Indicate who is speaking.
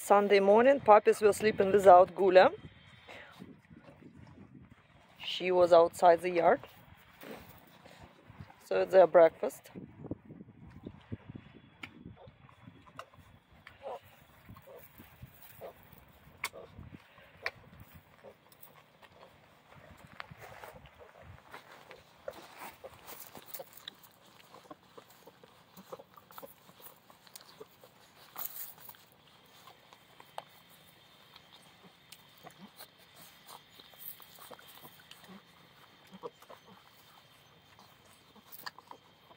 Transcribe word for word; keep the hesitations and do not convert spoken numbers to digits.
Speaker 1: Sunday morning. Puppies were sleeping without Gula. She was outside the yard. So it's their breakfast.